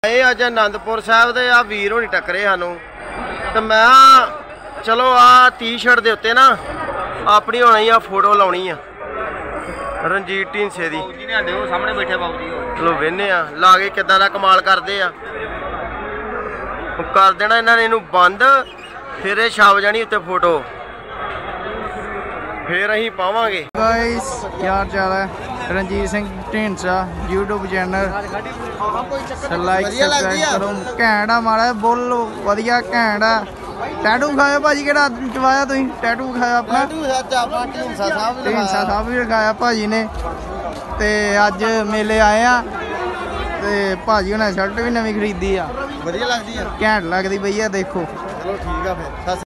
ਇਹ ਅੱਜ ਆਨੰਦਪੁਰ ਸਾਹਿਬ ਦੇ ਆ ਵੀਰ ਹੋਣੀ ਟੱਕਰੇ ਸਾਨੂੰ ਤੇ ਮੈਂ ਚਲੋ ਆ ਟੀ-ਸ਼ਰਟ ਦੇ ਉੱਤੇ ਨਾ ਆਪਣੀ ਹੋਣੀ ਆ ਫੋਟੋ ਲਾਉਣੀ ਆ ਰਣਜੀਤ ਢੀਂਡਸੇ ਦੀ। ਬਾਬੂ ਜੀ ਨੇ ਸਾਡੇ ਉਹ ਸਾਹਮਣੇ ਬੈਠੇ ਬਾਬੂ ਜੀ ਚਲੋ ਵੇਖਨੇ ਆ ਲਾ ਕੇ ਕਿੱਦਾਂ ਦਾ ਕਮਾਲ ਕਰਦੇ ਆ। ਕਰ ਦੇਣਾ ਇਹਨਾਂ ਨੇ ਇਹਨੂੰ ਬੰਦ, ਫਿਰ ਇਹ ਛਾਪ ਜਾਣੀ ਉੱਤੇ ਫੋਟੋ, ਫਿਰ ਅਸੀਂ ਪਾਵਾਂਗੇ। गाइस क्या चाल है? Ranjit Singh Dhindsa YouTube channel like subscribe करो। घैंट आ मारा बोल वधिया घैंट आ। टैटू खाया भाजी केड़ा चवाया तुसीं? टैटू खाया अपना ढींडसा साहब भी रखाया भाजी ने। ते अज मेले आए आ ते भाजी उन्हें शर्ट भी नवी खरीदी आ। ਵਧੀਆ ਲੱਗਦੀ ਆ, घैंट लगदी भैया देखो। ਚਲੋ ਠੀਕ ਆ ਫਿਰ।